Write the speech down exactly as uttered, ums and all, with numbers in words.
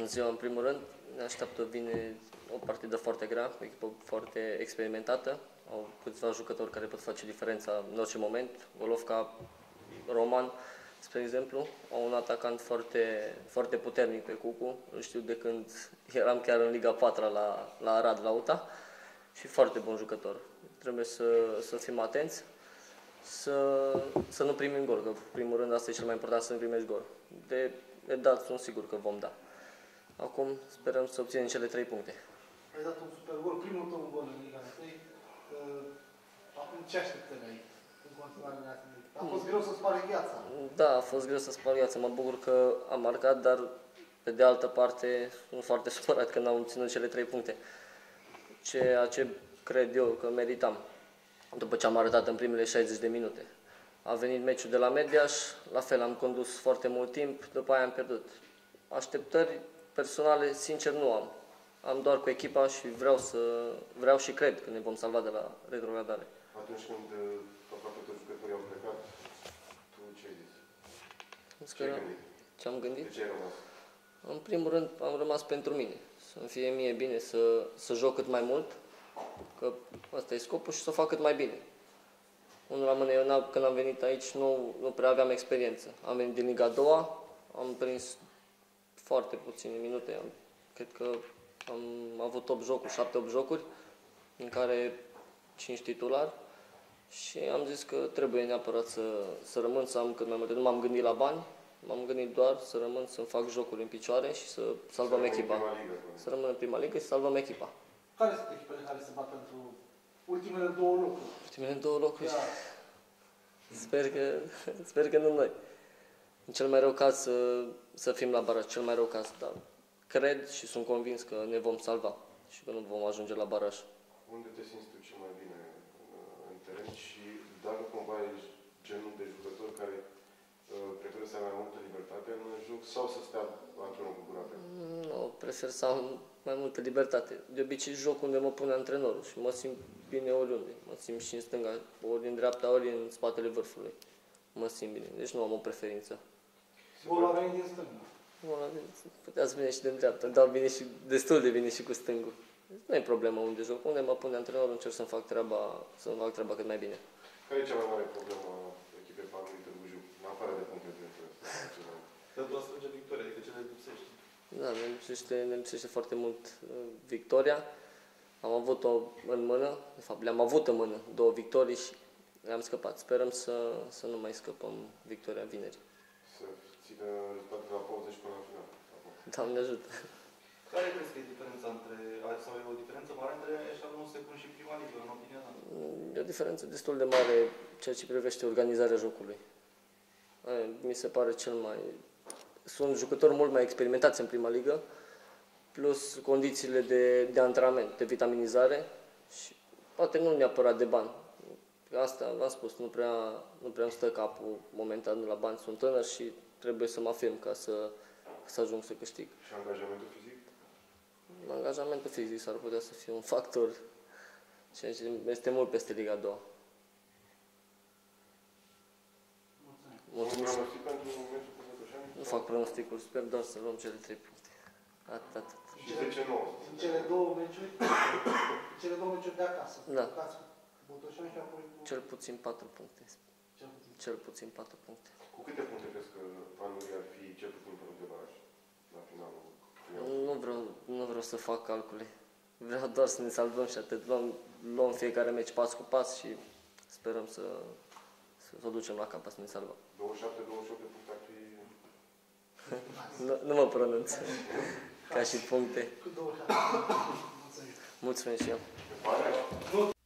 ziua, în primul rând. Ne așteaptă vine o partidă foarte grea, o echipă foarte experimentată. Au câțiva jucători care pot face diferența în orice moment. Golovca, Roman, spre exemplu, au un atacant foarte, foarte puternic pe Cucu. Îl știu de când eram chiar în Liga patru la, la Arad, la U T A, și foarte bun jucător. Trebuie să, să fim atenți, să, să nu primim gol, că în primul rând asta e cel mai important, să nu primești gol. De, de dat sunt sigur că vom da. Acum sperăm să obținem cele trei puncte. Ai dat un super gol, primul tău gol în Liga unu. Acum ce așteptări ai în continuare? A fost greu să spari gheața. Da, a fost greu să spar gheața. Mă bucur că am marcat, dar pe de altă parte sunt foarte supărat că n-am obținut cele trei puncte. Ceea ce cred eu că meritam, după ce am arătat în primele șaizeci de minute. A venit meciul de la Mediaș, la fel am condus foarte mult timp, după aia am pierdut. Așteptări personale, sincer, nu am. Am doar cu echipa și vreau, să, vreau și cred că ne vom salva de la retrogradare. Atunci când aproape toți jucătorii au plecat, tu ce ai zis? Ce ai gândit? Ce am gândit? De ce ai rămas? În primul rând am rămas pentru mine. Să-mi fie mie bine să, să joc cât mai mult, că ăsta e scopul, și să fac cât mai bine. Unul la mână, eu când am venit aici nu, nu prea aveam experiență. Am venit din Liga a doua, am prins foarte puține minute. Am, cred că am avut opt jocuri, șapte opt jocuri, în care cinci titulari. Și am zis că trebuie neapărat să, să rămân, să am cât mai multe. Nu m-am gândit la bani, m-am gândit doar să rămân, să-mi fac jocuri în picioare și să salvăm să echipa. Ligă, să rămân în prima ligă și să salvăm echipa. Care sunt echipele care se bat pentru ultimele două locuri? Ultimele două locuri? Da. Sper că, sper că nu noi. În cel mai rău caz să, să fim la baraj, cel mai rău caz, dar cred și sunt convins că ne vom salva și că nu vom ajunge la baraj. Unde te simți tu cel mai bine în teren și dacă cumva ești genul de jucător care uh, preferă să ai mai multă libertate în joc sau să stea antrenorul cu gura pe? Nu, prefer să am mai multă libertate. De obicei joc unde mă pune antrenorul și mă simt bine oriunde. Mă simt și în stânga, ori în dreapta, ori în spatele vârfului. Mă simt bine, deci nu am o preferință. Golul a venit din stânga. Putea să vine și din dreapta, dau bine și, destul de bine și cu stângul. Nu e problemă unde joc, unde mă pune antrenorul, încerc să-mi fac treaba, să-mi fac treaba cât mai bine. Care e cea mai mare problemă a echipei Farului Târgu Jiu, în afară de puncte de interes? Pentru a strânge victoria, adică ce ne lipsește? Da, ne lipsește, ne lipsește foarte mult uh, victoria. Am avut-o în mână, de fapt le-am avut în mână, două victorii și le-am scăpat. Sperăm să, să nu mai scăpăm victoria vineri. Să țină rezultatul de la pauză și până la final. Doamne ajută! Care crezi că e diferența între, sau e o diferență mare între eșalonul secund și prima ligă, în opinia ta? E o diferență destul de mare ceea ce privește organizarea jocului. Mi se pare cel mai... Sunt jucători mult mai experimentați în prima ligă, plus condițiile de, de antrenament, de vitaminizare și poate nu neapărat de bani. Asta v-am spus, nu prea, nu prea îmi stă capul momentan la bani, sunt tânăr și trebuie să mă afirm ca să, să ajung să câștig. Și angajamentul fizic? Angajamentul fizic s-ar putea să fie un factor, ceea ce este mult peste Liga a doua. Mulțumim. Nu pronostic pentru meciul cu Botoșani? Nu fac pronosticuri, sper doar să luăm cele trei puncte. Atât, atât. Și de ce nu? În cele două meciuri, cele două meciuri de acasă. Da. Botoșani și apoi cu... Cel puțin patru puncte. Cel puțin. Cel puțin patru puncte. Cu câte puncte crezi că Panuri ar fi cel puțin până de baraj la finalul? Nu vreau, nu vreau să fac calcule. Vreau doar să ne salvăm și atât. Luăm, luăm fiecare meci pas cu pas și sperăm să, să o ducem la capăt, să ne salvăm. douăzeci și șapte douăzeci și opt de puncte ar fi... nu, nu mă pronunț. Ca și puncte. Cu douăzeci și șapte. Mulțumesc și eu. Te pare?